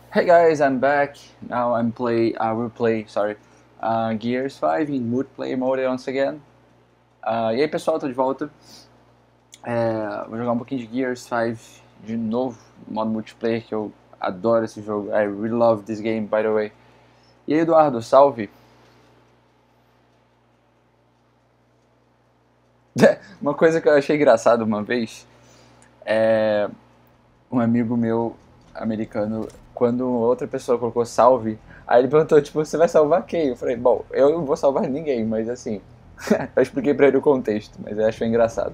Hey guys, I'm back. Now will play, Gears 5 in multiplayer mode once again. E aí pessoal, tô de volta. Vou jogar um pouquinho de Gears 5 de novo, modo multiplayer que eu adoro esse jogo. I really love this game, by the way. E aí Eduardo, salve. Uma coisa que eu achei engraçado uma vez, um amigo meu americano, quando outra pessoa colocou salve, aí ele perguntou, tipo, você vai salvar quem? Eu falei, bom, eu não vou salvar ninguém, mas assim, eu expliquei pra ele o contexto, mas ele achou engraçado.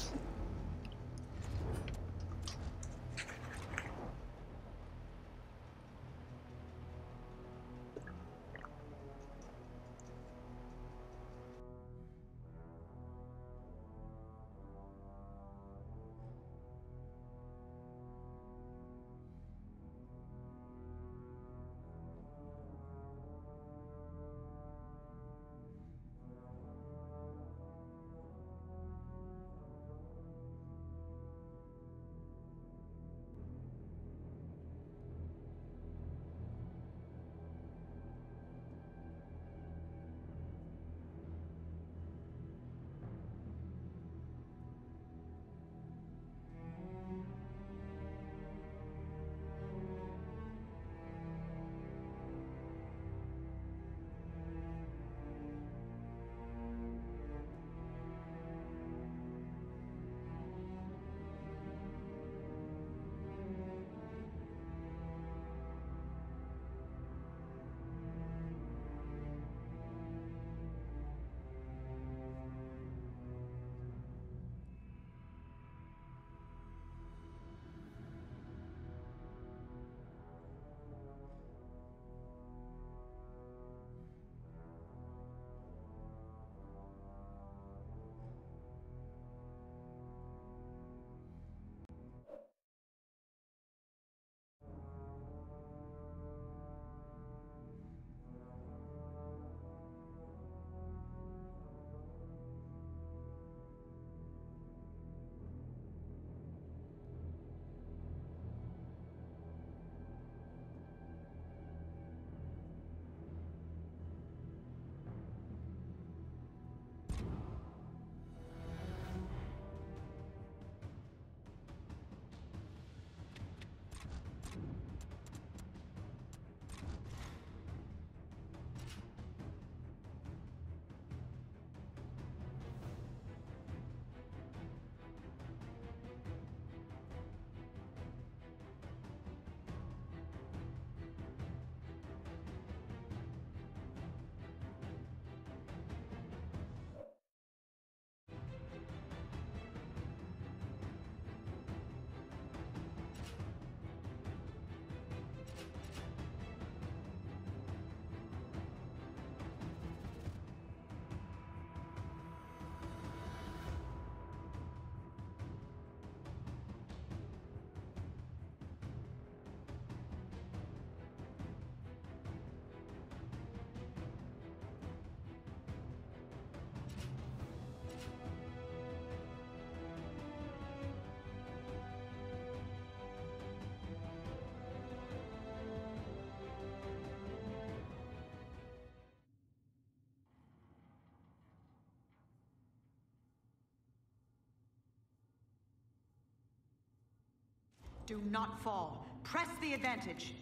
Do not fall. Press the advantage.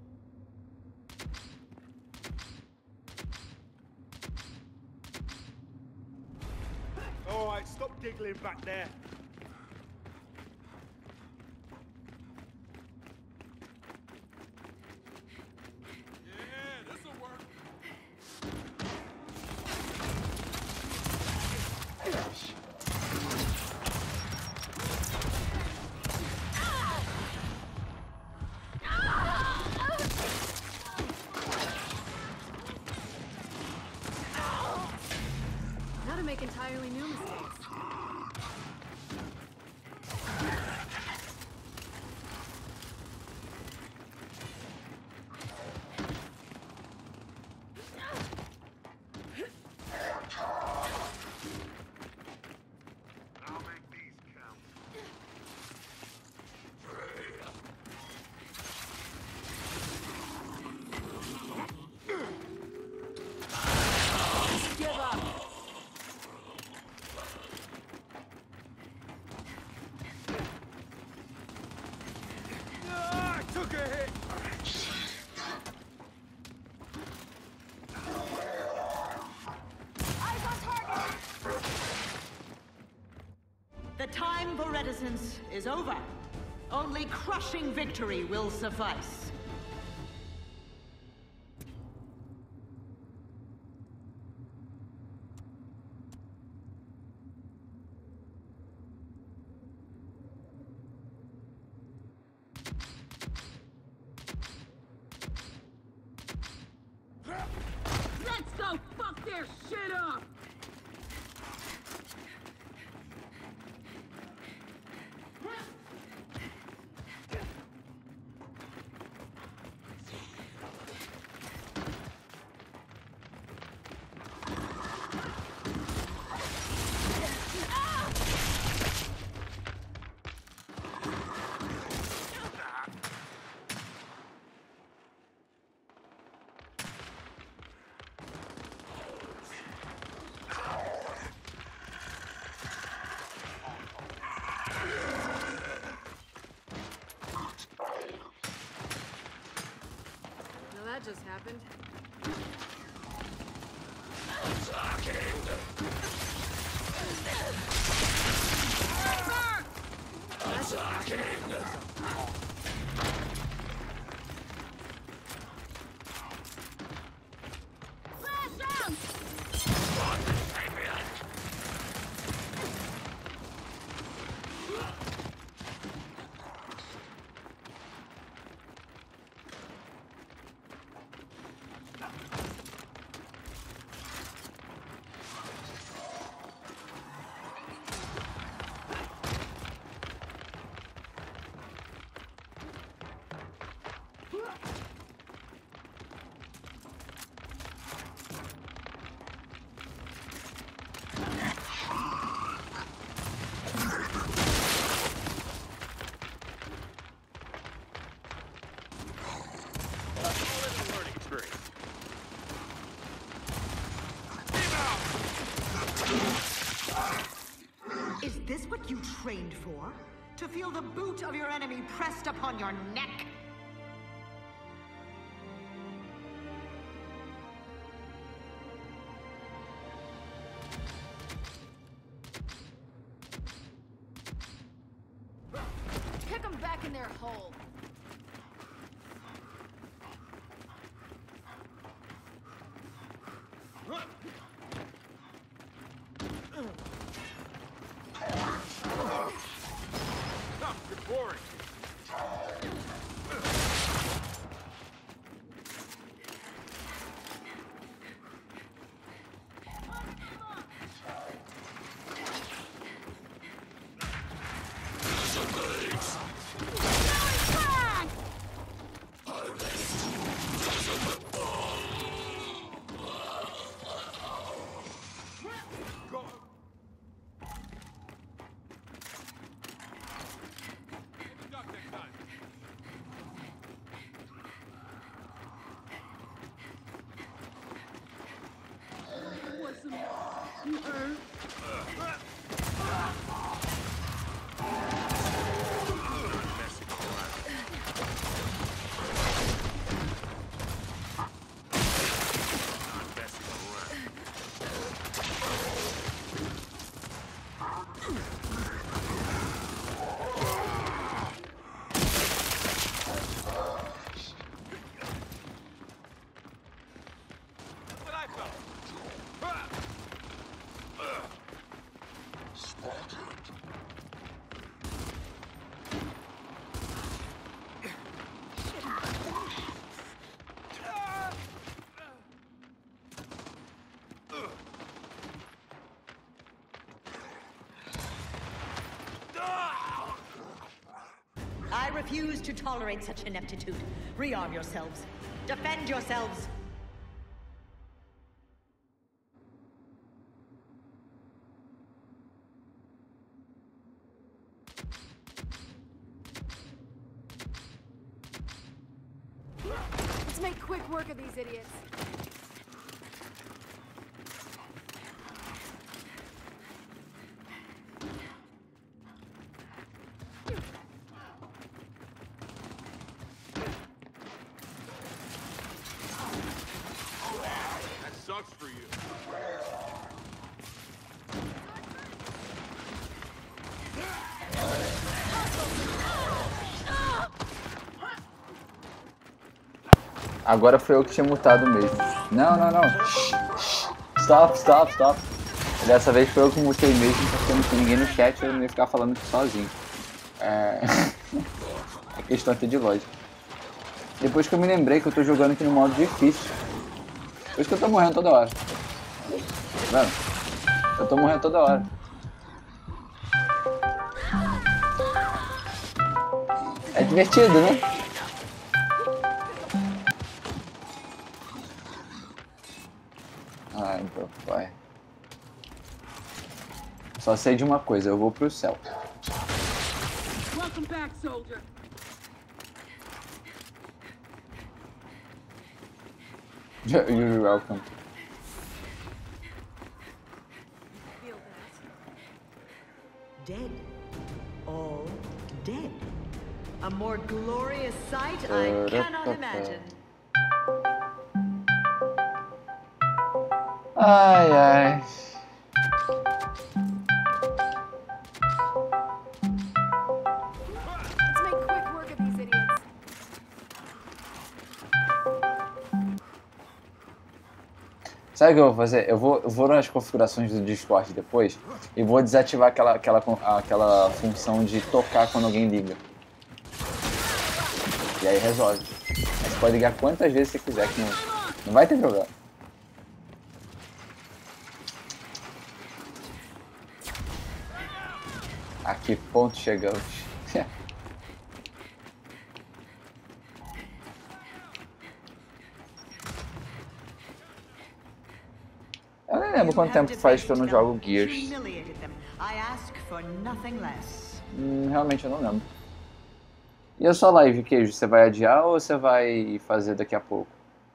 All right, stop giggling back there. Yeah, this'll work. Now to make entirely new mistakes. I'll make these count. time for reticence is over. Only crushing victory will suffice. Let's go fuck their shit up! Now that just happened. Is this what you trained for? To feel the boot of your enemy pressed upon your neck? Kick them back in their hole. You're boring. Go. Duck next time. That's what I felt. I refuse to tolerate such ineptitude. Rearm yourselves. Defend yourselves. Let's make quick work of these idiots. That sucks for you. Agora foi eu que tinha mutado mesmo. Não, não, não. Stop, stop, stop. Dessa vez foi eu que mutei mesmo, porque não tinha ninguém no chat, eu não ia ficar falando isso sozinho. É questão até de lógica. Depois que eu me lembrei que eu tô jogando aqui no modo difícil. Por isso que eu tô morrendo toda hora. Tá vendo? Eu tô morrendo toda hora. É divertido, né? Ai, meu pai. Só sei de uma coisa, eu vou pro céu. Welcome back, soldier. You're welcome. Feel that. Dead. All dead. A more glorious sight I cannot imagine. Ai, ai. Let's make quick work of these idiots. Sabe o que eu vou fazer? Eu vou nas configurações do Discord depois e vou desativar aquela função de tocar quando alguém liga. E aí resolve. Aí você pode ligar quantas vezes você quiser, que não vai ter problema. A que ponto chegamos? Eu nem lembro quanto tempo faz que eu não jogo Gears. Realmente eu não lembro. E a sua live, Queijo? Você vai adiar ou você vai fazer daqui a pouco?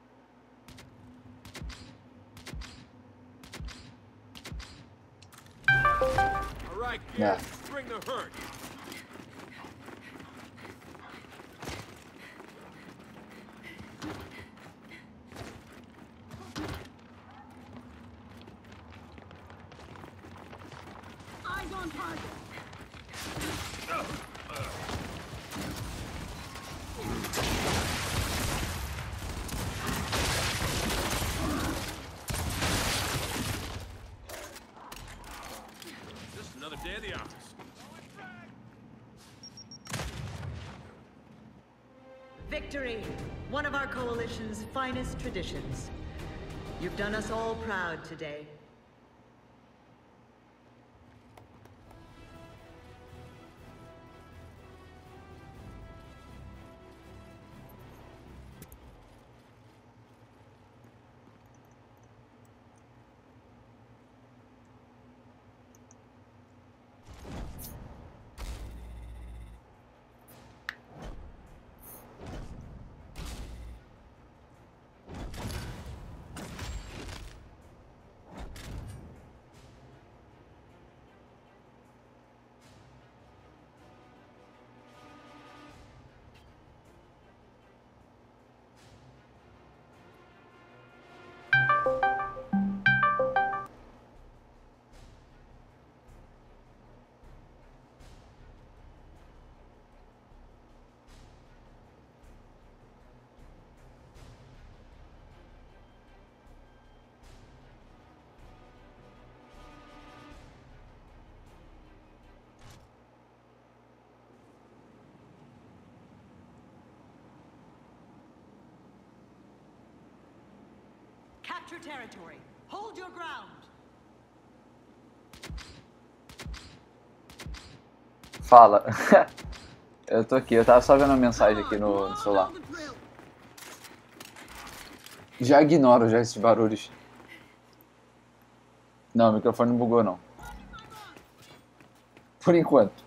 All right, Yeah. Gears, bring the hurt. Eyes on target. Just another day at the office. Victory! One of our coalition's finest traditions. You've done us all proud today. Capture territory. Hold your ground. Fala. Eu tô aqui, eu tava só vendo a mensagem aqui no celular. Já ignoro já esses barulhos. Não, o microfone não bugou não. Por enquanto.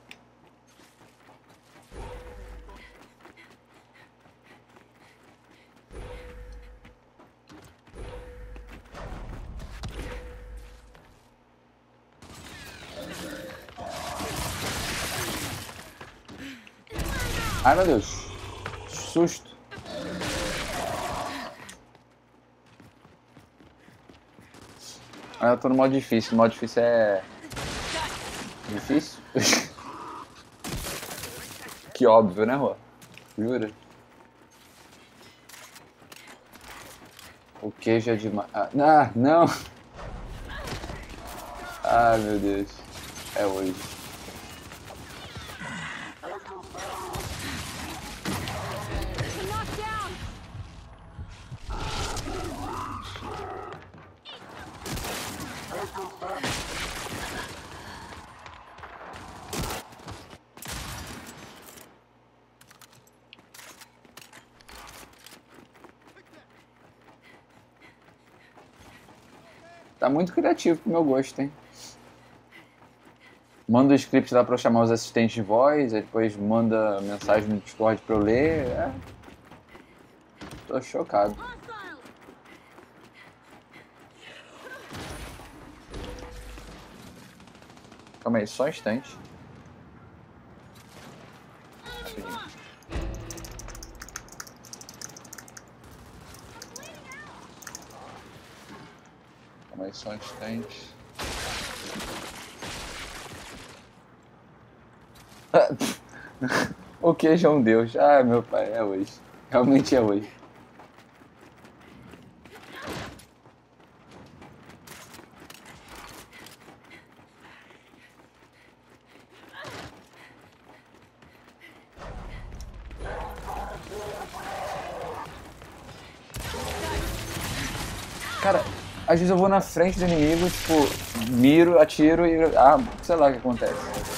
Ai meu Deus, susto. Eu tô no modo difícil, o modo difícil é... Difícil? Que óbvio, né, Rô? Jura? O queijo é demais. Ah, não! Ah, meu Deus. É hoje. Knocked down. Tá muito criativo pro meu gosto, hein? Manda o script lá pra eu chamar os assistentes de voz, aí depois manda mensagem no Discord pra eu ler. Tô chocado. Hostile! Calma aí, só um instante. Rapidinho. Calma aí, só um instante. O queijo é um deus. Ah, meu pai, é hoje. Realmente é hoje. Cara, às vezes eu vou na frente do inimigo, tipo, miro, atiro e. Ah, sei lá o que acontece.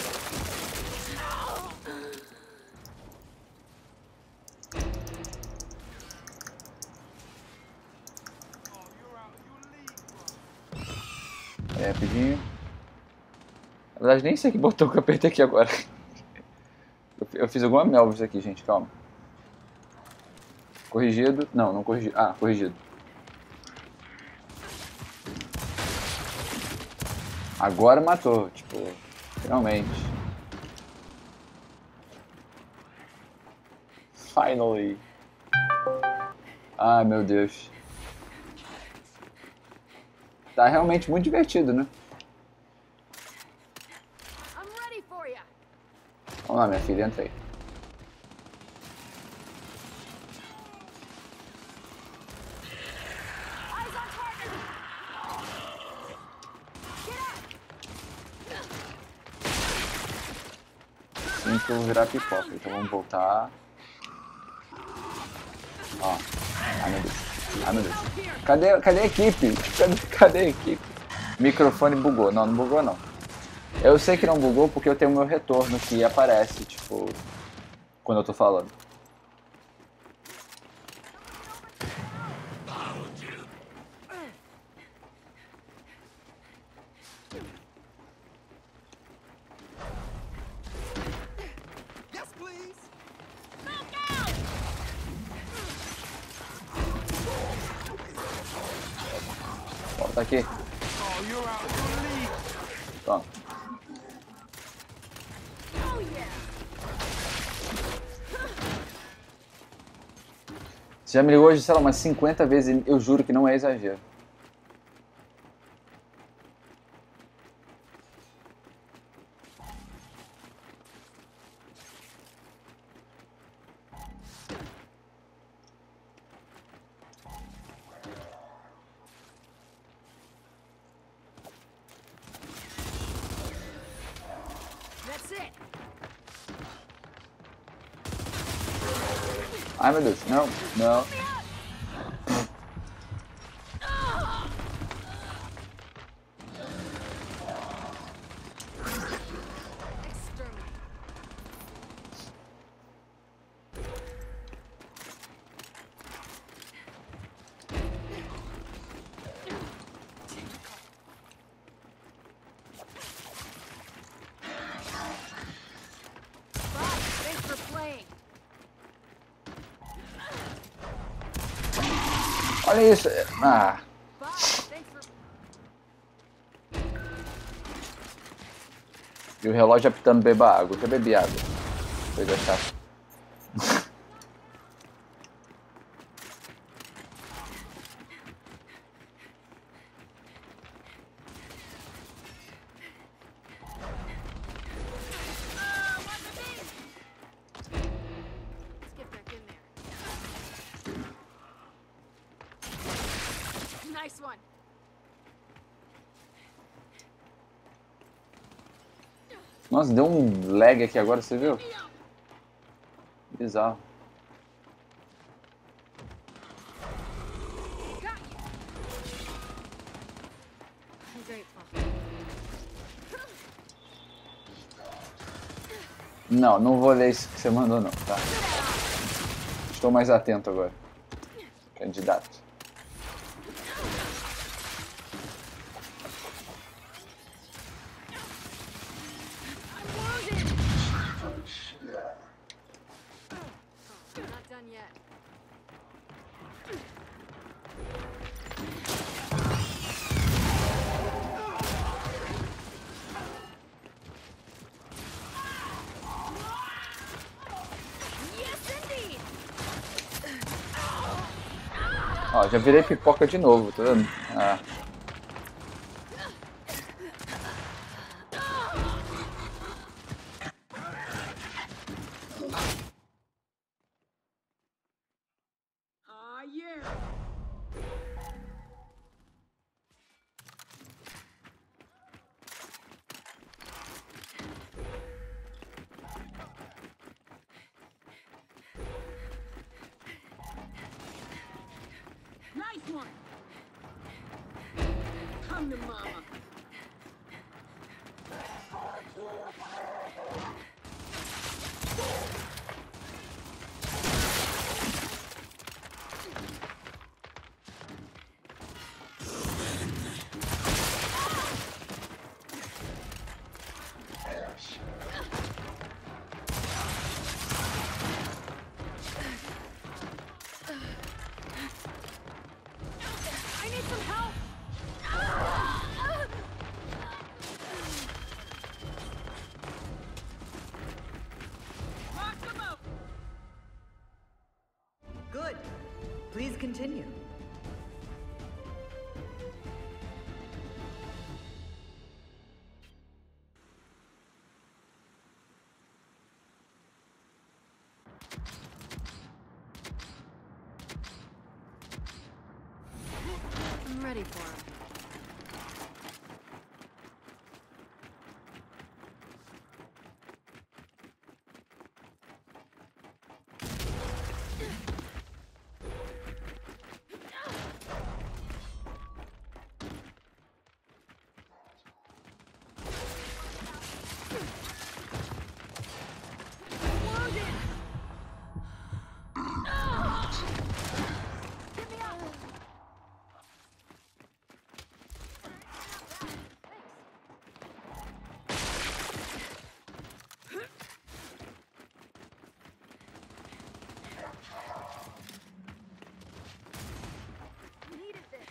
Rapidinho. Na verdade, nem sei que botão que eu apertei aqui agora. Eu fiz alguma melvis aqui, gente, calma. Corrigido. Não, não corrigido. Ah, corrigido. Agora matou, tipo, finalmente. Finally. Ah, meu Deus. Tá realmente muito divertido, né? I'm ready for you. Vamos lá, minha filha, entra aí. Eyes on target. Get up. Sinto virar pipoca, então vamos voltar. Ó. Ai, meu Deus. Ai, meu Deus. Cadê a equipe? Cadê a equipe? Microfone bugou. Não, não bugou não. Eu sei que não bugou porque eu tenho o meu retorno que aparece, tipo, quando eu tô falando. Yes, please. Volta aqui. Oh, you're out of your league. Toma. Oh yeah. Você já me ligou hoje, sei lá, umas 50 vezes e eu juro que não é exagero. That's it. Ai, meu Deus. Não, não. Exterminate. Bob, thanks for playing. Olha isso. Ah, Bob, thanks for. e o relógio apitando beba água. Eu já bebi água. Coisa chata. Let's get back in there. this one. Nossa, deu um lag aqui agora, você viu? Bizarro. Got you. I'm grateful. Não, não vou ler isso que você mandou não, tá? Estou mais atento agora. Candidato. I'm wounded. Not done yet. Yes, indeed. Ó, já virei pipoca de novo, tá vendo? Ah. Ah, yeah. Nice one. Come to mama. I need some help. Rock them out. Good. Please continue. I'm ready for him. Get me up. Needed this.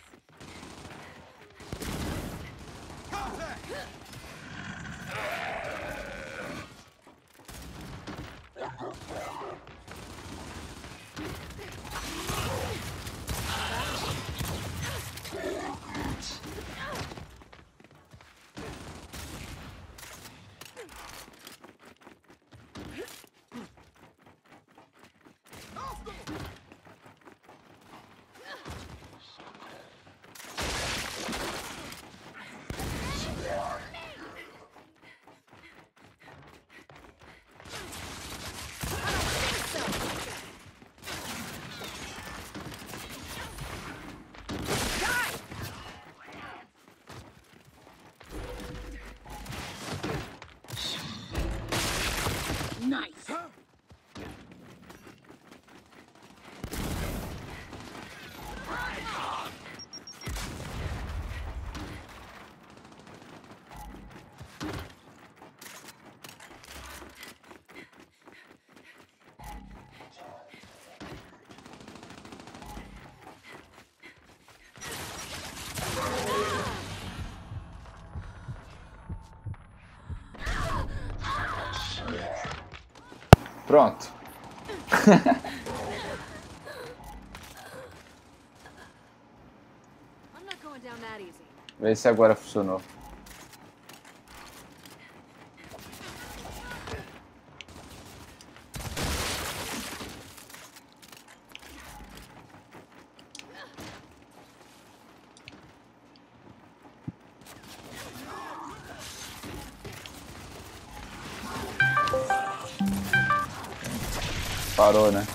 Nice. Pronto. I'm not going down that easy. Vê se agora funcionou. Parou, né?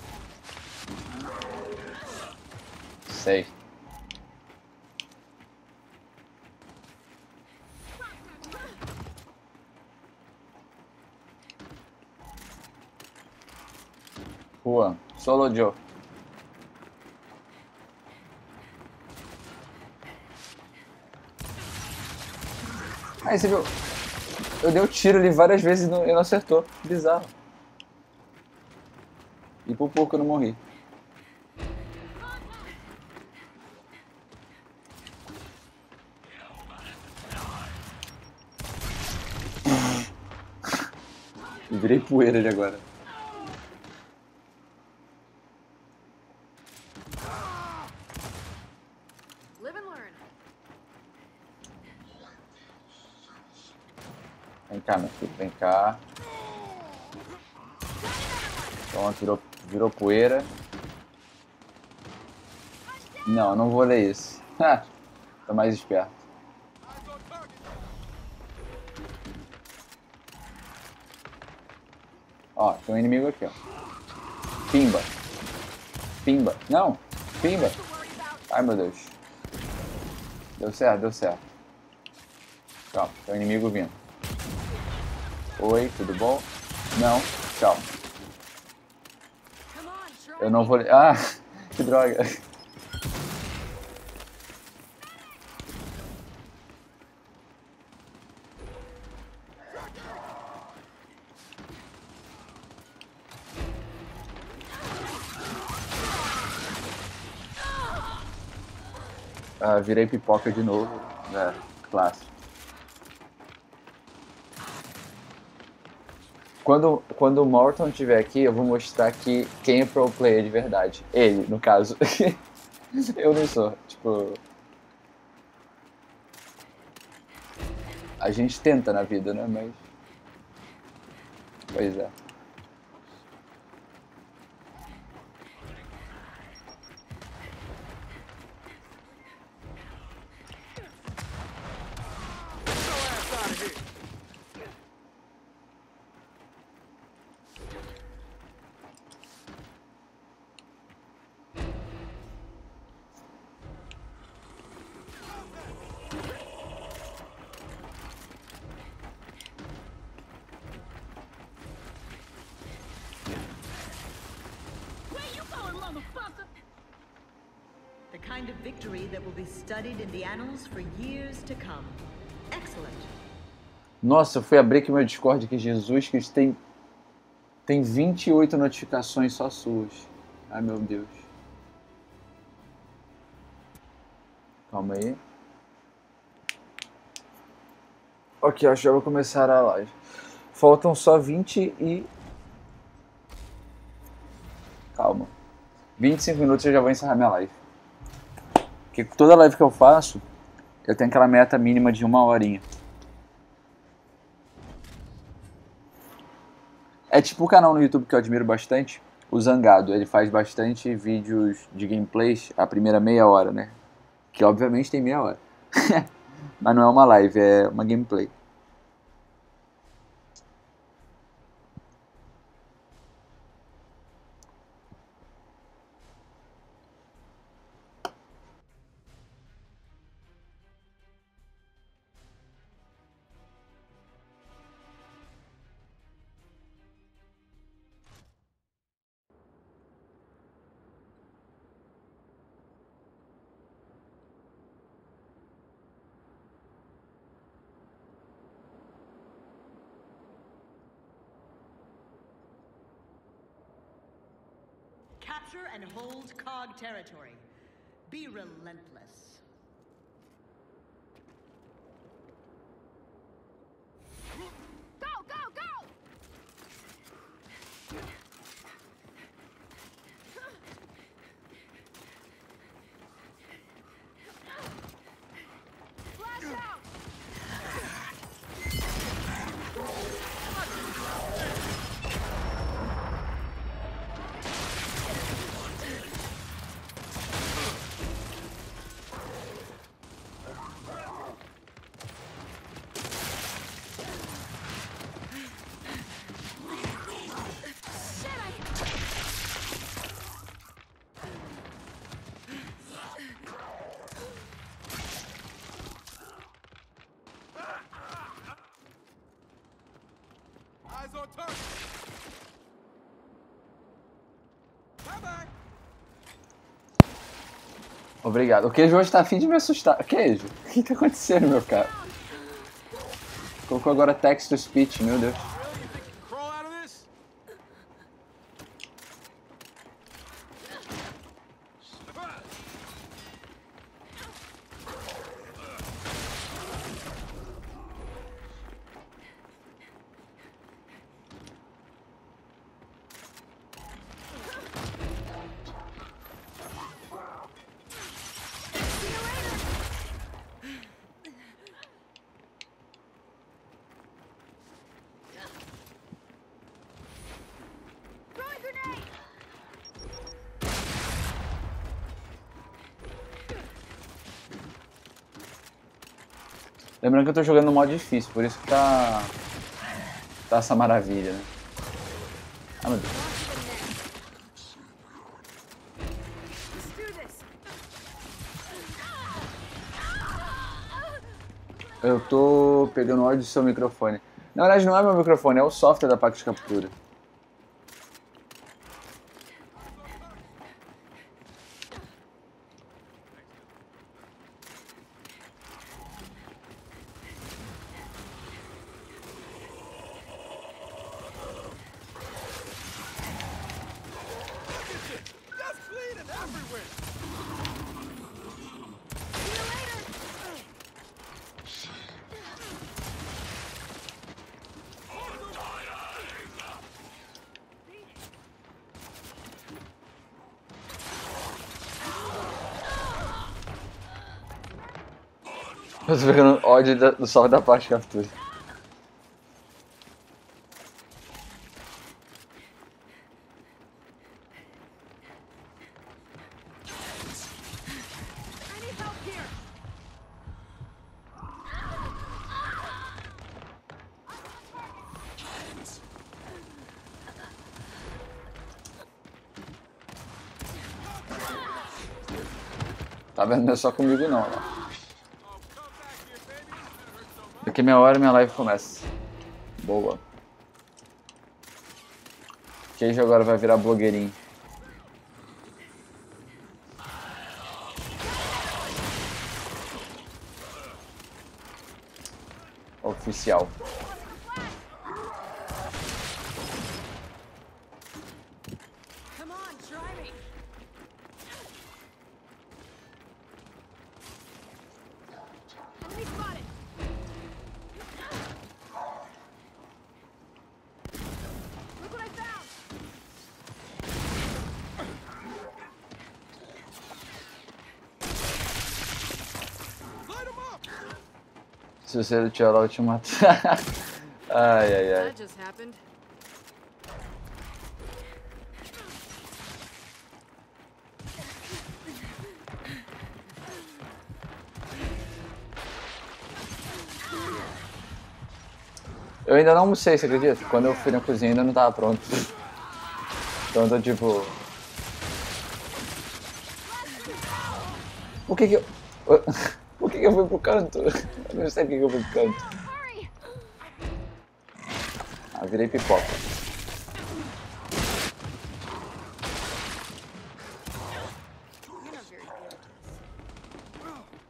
Sei. Juan, solo Joe. Aí você viu? Eu dei o tiro ali várias vezes e não acertou. Bizarro. E por pouco eu não morri. Eu virei poeira ali agora. Live and learn. Vem cá, meu filho, vem cá. Pronto, virou poeira. Não, não vou ler isso. Tô mais esperto. Ó, tem um inimigo aqui, ó. Pimba. Pimba. Não, pimba. Ai, meu Deus. Deu certo, deu certo. Calma, tem um inimigo vindo. Oi, tudo bom? Não, calma. Eu não vou... Ah, que droga. Ah, virei pipoca de novo. É, clássico. Quando o Morton estiver aqui, eu vou mostrar aqui quem é pro player de verdade. Ele, no caso. Eu não sou. Tipo... A gente tenta na vida, né? Mas... Pois é. The kind of victory that will be studied in the annals for years to come. Excellent. Nossa, eu fui abrir aqui meu Discord que Jesus Cristo tem 28 notificações só suas. Ai, meu Deus. Calma aí. Ok, acho que já vou começar a live. Faltam só 20 e... Calma. 25 minutos eu já vou encerrar minha live. Porque toda live que eu faço, eu tenho aquela meta mínima de 1 horinha. É tipo o canal no YouTube que eu admiro bastante, o Zangado. Ele faz bastante vídeos de gameplays a primeira meia hora, né? Que obviamente tem meia hora. Mas não é uma live, é uma gameplay. Capture and hold COG territory. Be relentless. Go, go, go! Flash out! Obrigado. O queijo hoje tá afim de me assustar. Queijo, o que tá acontecendo, meu cara? Colocou agora text to speech, meu Deus. Really? You think you can crawl out of this? Throwing grenade! Lembrando que eu tô jogando no modo difícil, por isso que tá essa maravilha, né? Ah, meu Deus. Let's do this. Eu tô pegando ódio do seu microfone. Na verdade não é meu microfone, é o software da Pax Captura. Just bleeding everywhere! See you later! Eu tô pegando ódio do software da Pax Captura. I need help here! Tá vendo? Não é só comigo não, ó. Daqui a meia hora minha live começa. Boa. Queijo agora vai virar blogueirinho. Oficial. Come on, try me! Enemy spotted! Look what I found! Light him up! Se você não tirar eu te mato. Ai, ai, ai. That just happened. Eu ainda não almocei, você acredita? Quando eu fui na cozinha ainda não tava pronto. Então eu tô tipo... Por que que eu... Por que que eu fui pro canto? Eu não sei por que que eu fui pro canto. Hurry! Ah, virei pipoca. You're not very good at this.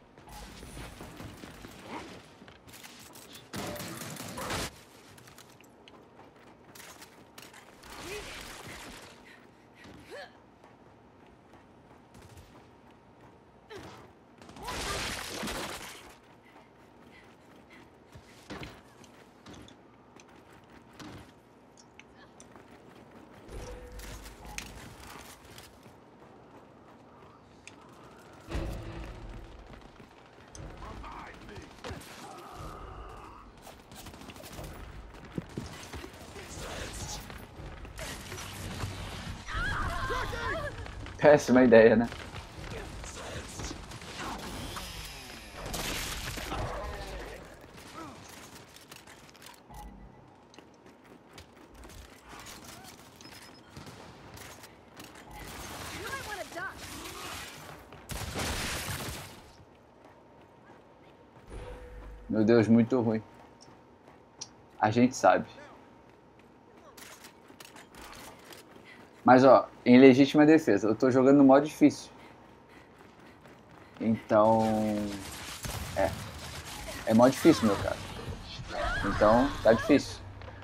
Péssima ideia, né? You might want to duck. Meu Deus, muito ruim. A gente sabe. Mas ó, em legítima defesa, eu tô jogando no modo difícil. Então, é mó difícil, meu cara. Então, tá difícil.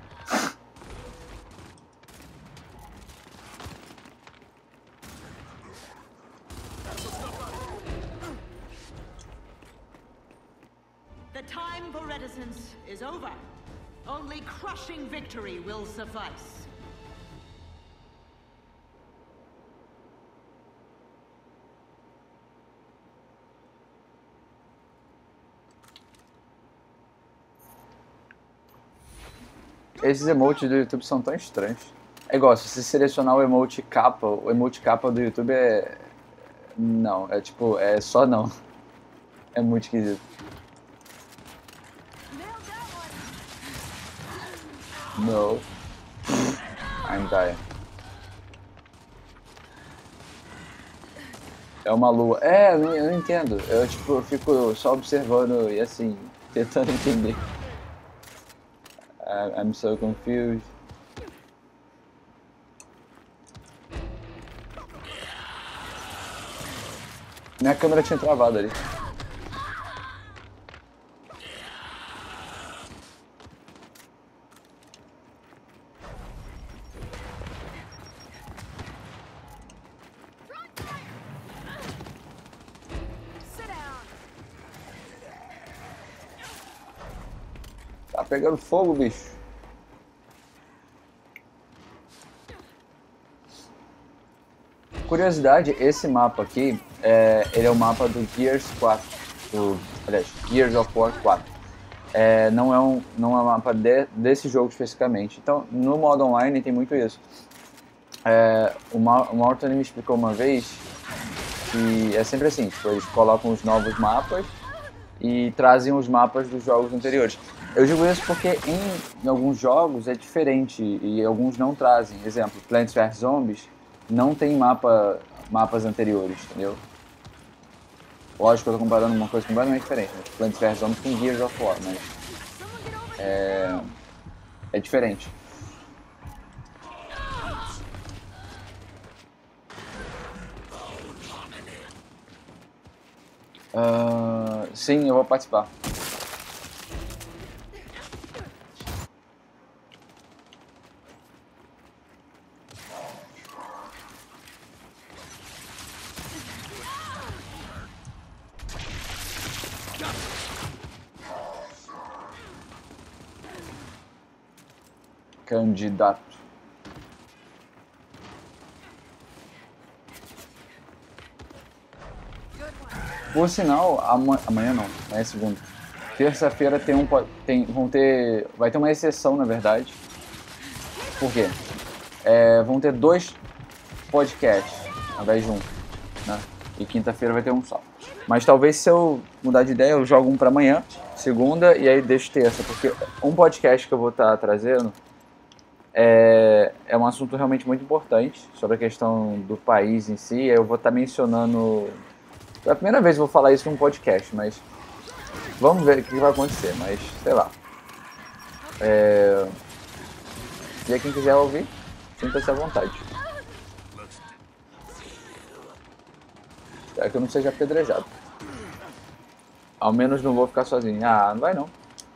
The time for reticence is over. Only crushing victory will suffice. Esses emotes do YouTube são tão estranhos. É igual, se você selecionar o emote capa do YouTube é... Não, é tipo, é só não. É muito esquisito. No. I'm dying. É uma lua. Eu não entendo. Eu fico só observando e assim, tentando entender. I'm so confused. Minha câmera tinha travado ali. Tá pegando fogo, bicho. Curiosidade, esse mapa aqui, ele é o mapa do Gears 4, aliás, Gears of War 4. Não é um mapa desse jogo especificamente. Então, no modo online tem muito isso. O Morton me explicou uma vez que é sempre assim, tipo, eles colocam os novos mapas e trazem os mapas dos jogos anteriores. Eu digo isso porque em alguns jogos é diferente e alguns não trazem. Exemplo, Plants vs Zombies não tem mapas anteriores, entendeu? Lógico que eu tô comparando uma coisa completamente diferente. Né? Plants vs Zombies tem Gears of War, mas é diferente. Sim, eu vou participar. Candidato. Por sinal, amanhã não, é segunda. Terça-feira vai ter uma exceção, na verdade. Por quê? Vão ter 2 podcasts, ao invés de um, né? E quinta-feira vai ter um só. Mas talvez se eu mudar de ideia, eu jogo um pra amanhã, segunda, e aí deixo terça. Porque um podcast que eu vou estar trazendo é um assunto realmente muito importante sobre a questão do país em si. Eu vou estar mencionando... Pela primeira vez eu vou falar isso num podcast, mas vamos ver o que vai acontecer, mas sei lá. E aí quem quiser ouvir, sinta-se à vontade. Espero que eu não seja apedrejado. Ao menos não vou ficar sozinho. Ah, não vai não.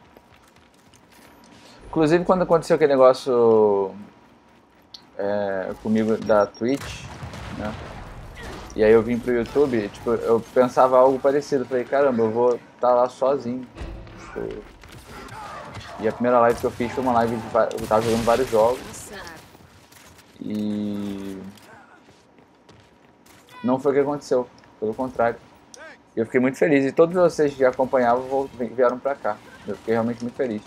Inclusive quando aconteceu aquele negócio comigo da Twitch, né? E aí eu vim pro YouTube, tipo, eu pensava algo parecido. Falei, caramba, eu vou estar lá sozinho. Tipo, e a primeira live que eu fiz foi uma live eu tava jogando vários jogos. E não foi o que aconteceu, pelo contrário. Eu fiquei muito feliz e todos vocês que acompanhavam vieram pra cá. Eu fiquei realmente muito feliz.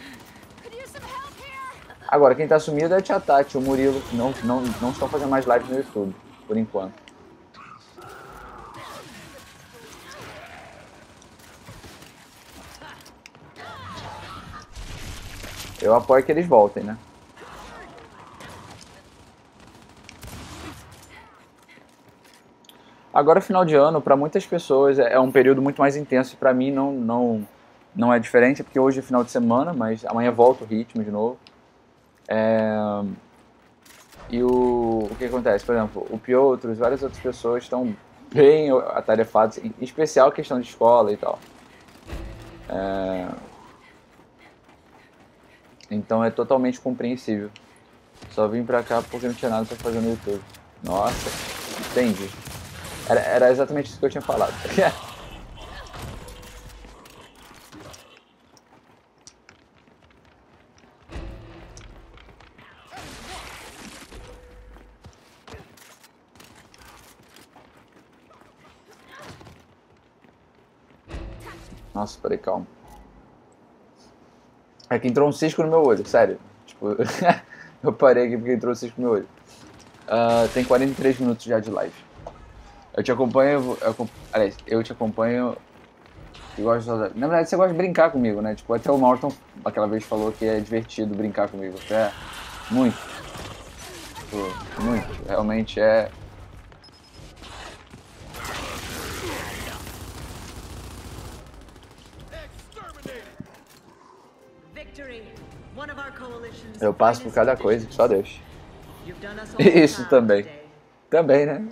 Agora, quem tá sumido é a Tia Tati, o Murilo, que não estão fazendo mais live no YouTube, por enquanto. Eu apoio que eles voltem, né? Agora, final de ano, para muitas pessoas, é um período muito mais intenso. Para mim, não é diferente, porque hoje é final de semana, mas amanhã volta o ritmo de novo. E o que acontece? Por exemplo, o Piotr, várias outras pessoas estão bem atarefados, em especial questão de escola e tal. Então é totalmente compreensível. Só vim pra cá porque não tinha nada pra fazer no YouTube. Nossa, entendi. Era exatamente isso que eu tinha falado. Nossa, peraí, calma. É que entrou um cisco no meu olho, sério. Tipo, eu parei aqui porque entrou um cisco no meu olho. Tem 43 minutos já de live. Eu te acompanho. Aliás, eu te acompanho. E gosto de... Na verdade, você gosta de brincar comigo, né? Tipo, até o Morton aquela vez falou que é divertido brincar comigo. É, muito. Tipo, muito. Realmente é. Eu passo por cada coisa, só Deus. Isso também. Também, né?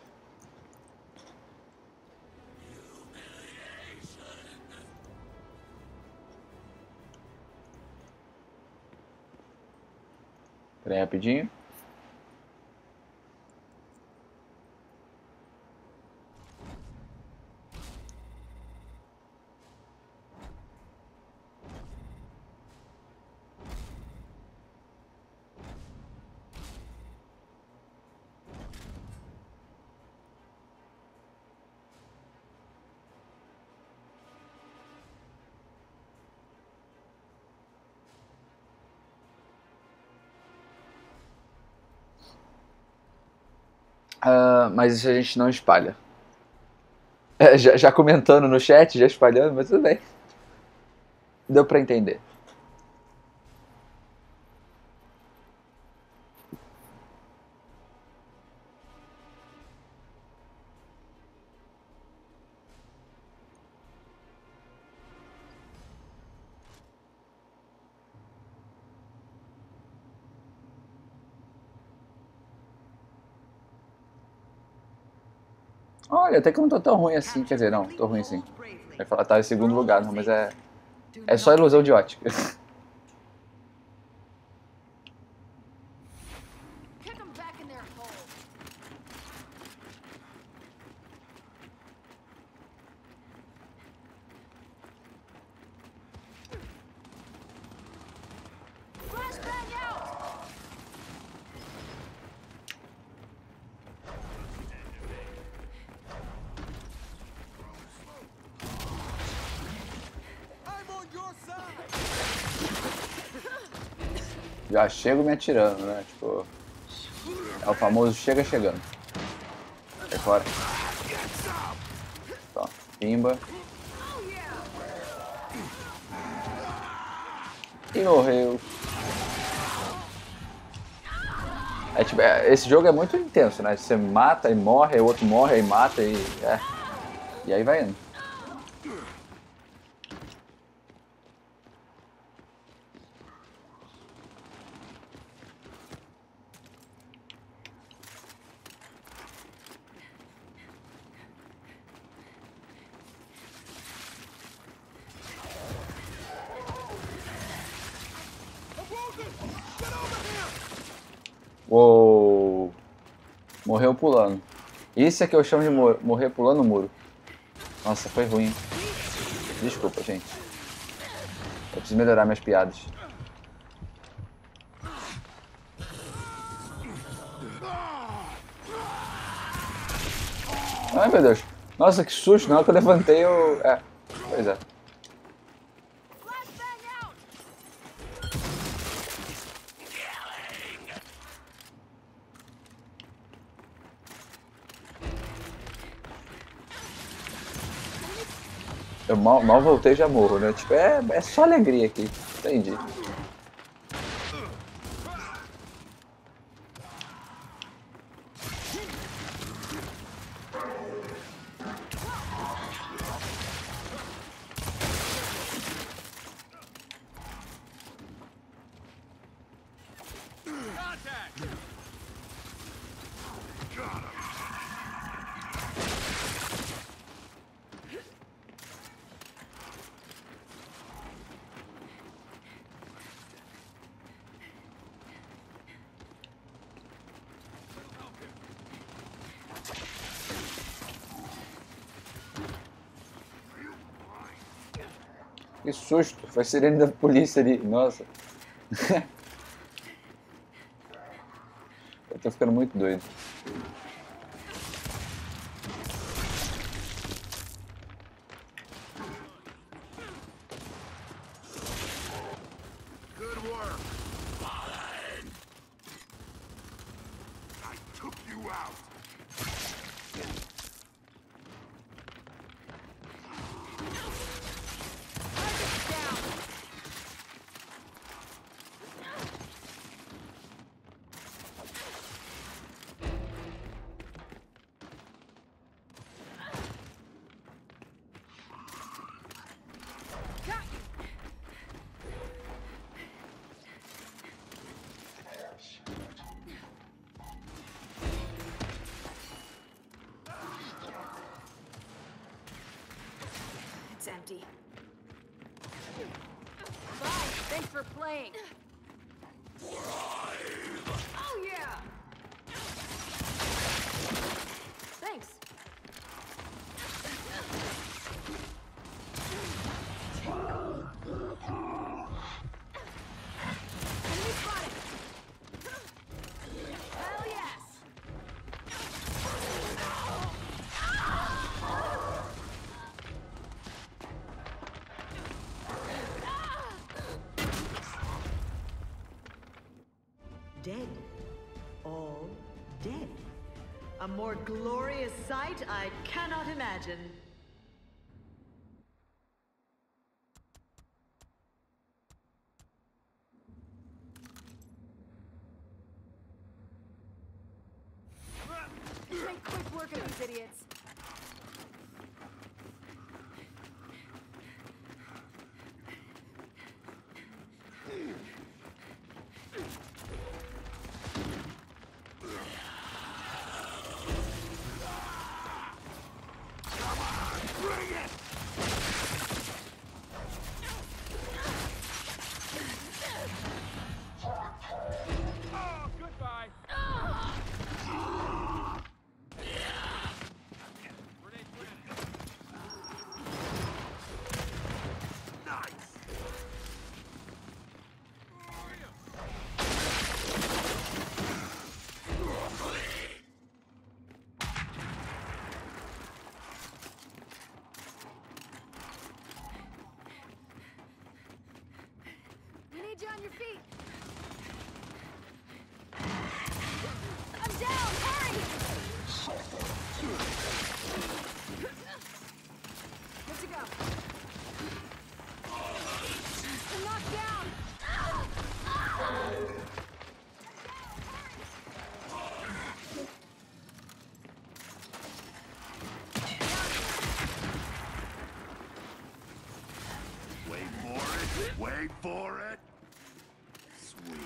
Peraí, rapidinho. Mas isso a gente não espalha. Já comentando no chat, já espalhando, mas tudo bem. Deu pra entender. Olha, até que eu não tô tão ruim assim, quer dizer, não, tô ruim sim. Vai falar, tá em segundo lugar, não, mas é só ilusão de ótica. Kick 'em back in their hole. Flashbang out! Já chego me atirando, né? Tipo, é o famoso chega chegando. Sai fora. Ó, pimba. E morreu. Tipo, esse jogo é muito intenso, né? Você mata e morre, o outro morre e mata e... E aí vai indo. Uou! Morreu pulando. Isso é que eu chamo de morrer pulando o muro. Nossa, foi ruim. Desculpa, gente. Eu preciso melhorar minhas piadas. Ai, meu Deus. Nossa, que susto. Na hora que eu levantei, eu... pois é. Eu mal voltei e já morro, né? Tipo, é só alegria aqui. Entendi. Que susto! Foi a sirene da polícia ali. Nossa. Eu tô ficando muito doido. Good work. I took you out. It's empty. Bye. Thanks for playing. Oh yeah. Thanks. Enemy spotted. Hell yes. Dead. All dead. A more glorious sight I cannot imagine. Let's make quick work of these idiots. Oh, goodbye. Nice. We need you on your feet. I'm down. Hurry. Good to go. I'm knocked down. Wait for it. Wait for it. Sweet.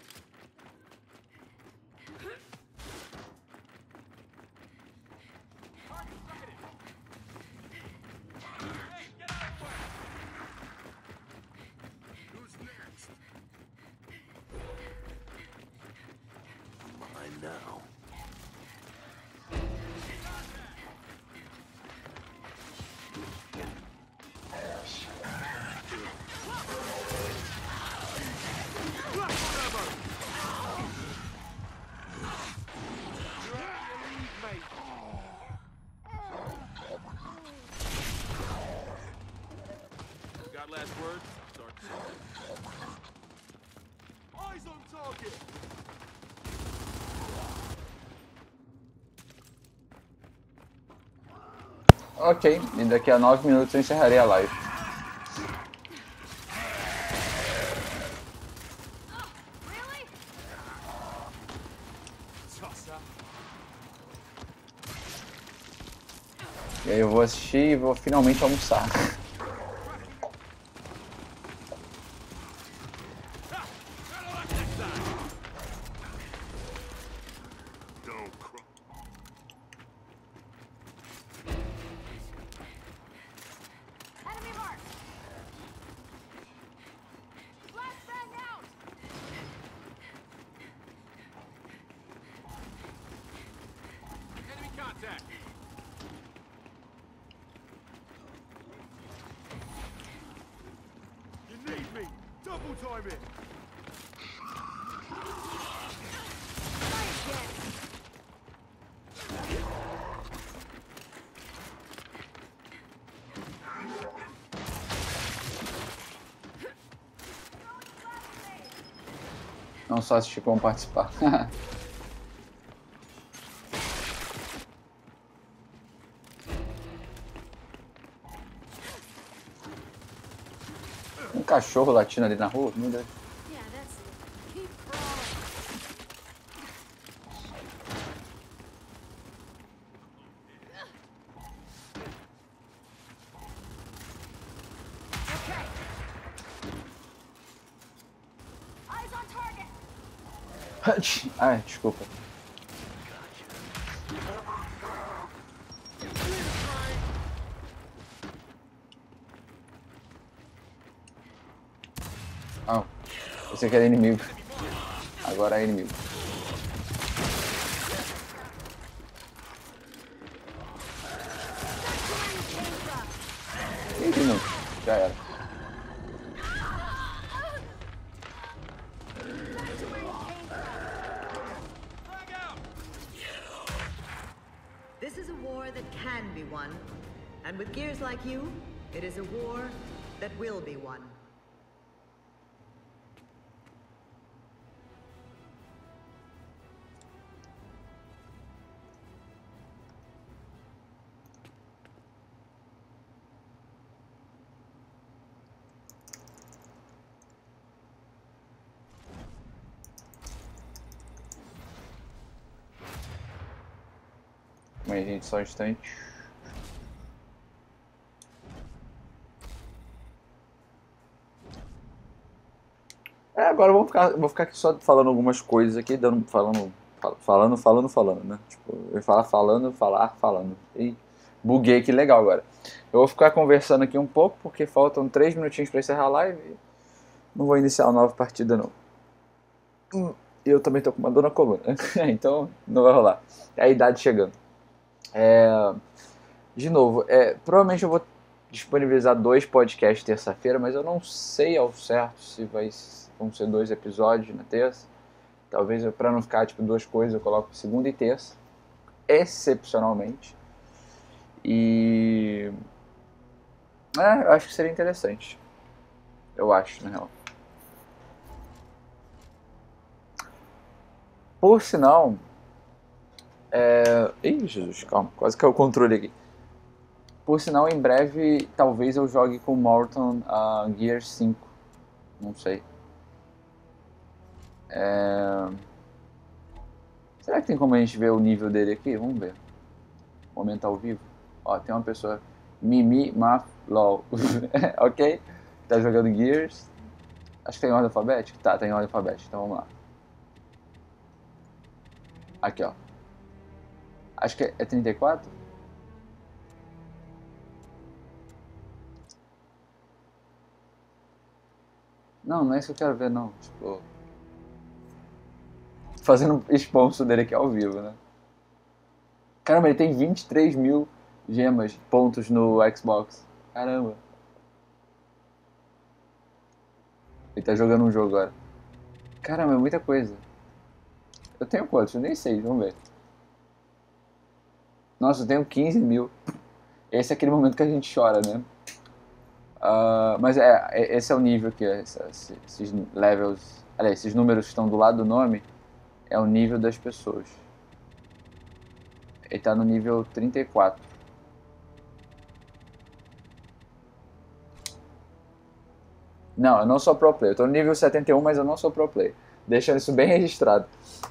Who's next? Mine now. Got last words? Start talking. Eyes on target. Ok, e daqui a 9 minutos eu encerrarei a live. Really? Tosser. E aí eu vou assistir e vou finalmente almoçar. Don't cry. Enemy mark. Flashbang out. Enemy contact! Double time it. Não só assistir como participar. Um cachorro latindo ali na rua, meu Deus. Yeah, that's it. Keep crawling. Okay. Eyes on target. Ai, desculpa. Ah, pensei que era inimigo. Agora é inimigo. Ih, não. Já era. This is a war that can be won. And with gears like you, it is a war that will be won. Calma aí, gente, só um instante. Agora eu vou ficar aqui só falando algumas coisas aqui, falando, né? Tipo, eu ia falar falando. E buguei aqui legal agora. Eu vou ficar conversando aqui um pouco, porque faltam 3 minutinhos para encerrar a live. Não vou iniciar uma nova partida, não. E eu também tô com uma dor na coluna, então não vai rolar. É a idade chegando. De novo, provavelmente eu vou disponibilizar 2 podcasts terça-feira, mas eu não sei ao certo se vão ser 2 episódios na terça. Talvez para não ficar tipo 2 coisas, eu coloco segunda e terça, excepcionalmente. E eu acho que seria interessante. Eu acho, na real. Por sinal, Ih, Jesus, calma, quase caiu o controle aqui. Por sinal, em breve, talvez eu jogue com o Morton Gear 5. Não sei. Será que tem como a gente ver o nível dele aqui? Vamos ver. Momento ao vivo. Ó, tem uma pessoa. Mimi Maf LOL. Ok? Tá jogando Gears. Acho que tem ordem alfabética? Tá, tem ordem alfabética. Então vamos lá. Aqui, ó. Acho que é 34? Não é isso que eu quero ver, não. Tipo, fazendo sponsor dele aqui ao vivo, né? Caramba, ele tem 23 mil gemas, pontos no Xbox. Caramba. Ele tá jogando um jogo agora. Caramba, é muita coisa. Eu tenho quantos? Eu nem sei, vamos ver. Nossa, eu tenho 15 mil. Esse é aquele momento que a gente chora, né? Mas esse é o nível aqui, esses levels, aliás, esses números que estão do lado do nome, é o nível das pessoas. Ele tá no nível 34. Não, eu não sou pro player. Eu tô no nível 71, mas eu não sou pro player. Deixando isso bem registrado.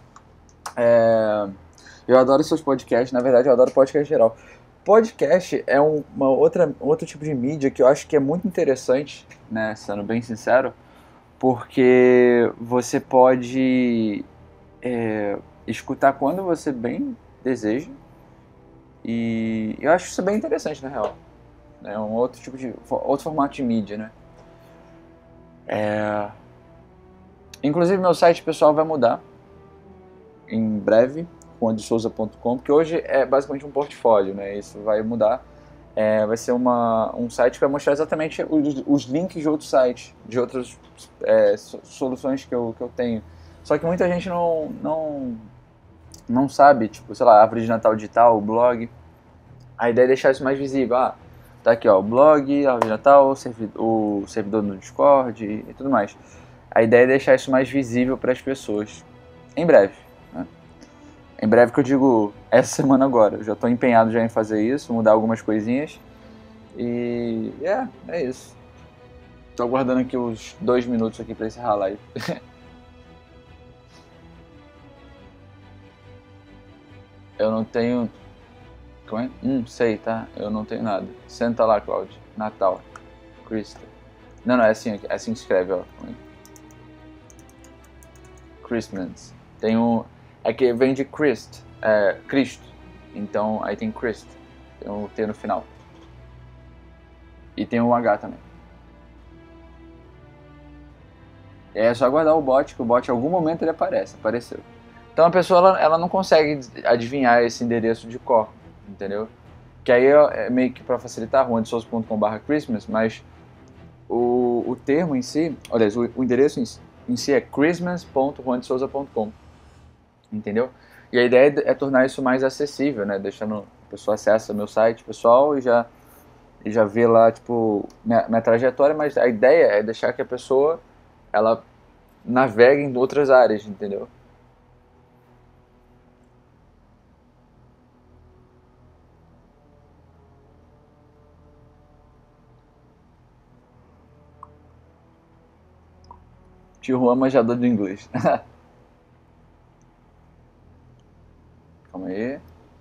Eu adoro seus podcasts, na verdade eu adoro podcast geral. Podcast é outro tipo de mídia que eu acho que é muito interessante, né, sendo bem sincero, porque você pode escutar quando você bem deseja, e eu acho isso bem interessante, na real. É um outro formato de mídia, né. Inclusive meu site pessoal vai mudar em breve, com andesouza.com, porque hoje é basicamente um portfólio, né? Isso vai mudar. Vai ser um site que vai mostrar exatamente os links de outros sites, de outras soluções que eu tenho. Só que muita gente não sabe, tipo, sei lá, árvore de Natal digital, o blog. A ideia é deixar isso mais visível. Tá aqui, ó, o blog, árvore de Natal, o servidor no Discord e tudo mais. A ideia é deixar isso mais visível para as pessoas. Em breve, né? Em breve que eu digo essa semana agora. Eu já estou empenhado já em fazer isso, mudar algumas coisinhas. E é isso. Tô aguardando aqui os 2 minutos aqui para encerrar a live. Eu não tenho... Como é? Sei, tá? Eu não tenho nada. Senta lá, Cláudio. Natal. Krista. Não, é assim que se escreve, ó. Christmas. Tem um... É que vem de Christ. Cristo. Então, aí tem Christ. Tem um T no final. E tem um H também. É só aguardar o bot, que o bot em algum momento ele aparece. Apareceu. Então a pessoa ela não consegue adivinhar esse endereço de cor, entendeu? Que aí é meio que para facilitar, juansouza.com/Christmas, mas o termo em si, aliás, o endereço em si é christmas.juansouza.com, entendeu? E a ideia é tornar isso mais acessível, né? Deixando a pessoa acessa meu site pessoal e já vê lá, tipo, minha trajetória, mas a ideia é deixar que a pessoa ela navegue em outras áreas, entendeu? Tio Juan manjador do inglês. Calma aí.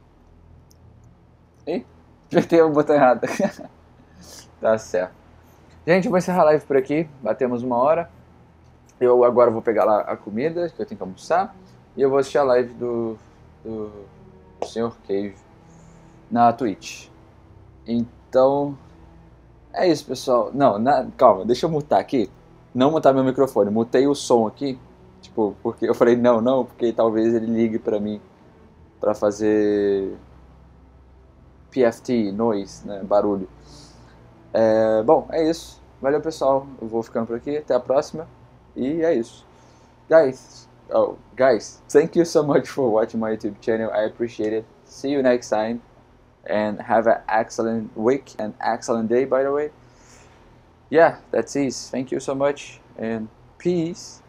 Ih, apertei o botão errado. Tá certo. Gente, eu vou encerrar a live por aqui. Batemos 1 hora. Eu agora vou pegar lá a comida, que eu tenho que almoçar. E eu vou assistir a live do Sr. Cave na Twitch. Então, é isso, pessoal. Não, calma, deixa eu mutar aqui. Não mutar meu microfone, mutei o som aqui. Tipo, porque eu falei não, porque talvez ele ligue pra mim pra fazer PFT, noise, né, barulho. Bom, é isso. Valeu, pessoal. Eu vou ficando por aqui. Até a próxima. E é isso. Guys, thank you so much for watching my YouTube channel. I appreciate it. See you next time. And have an excellent week and excellent day, by the way. Yeah, that's it. Thank you so much. And peace.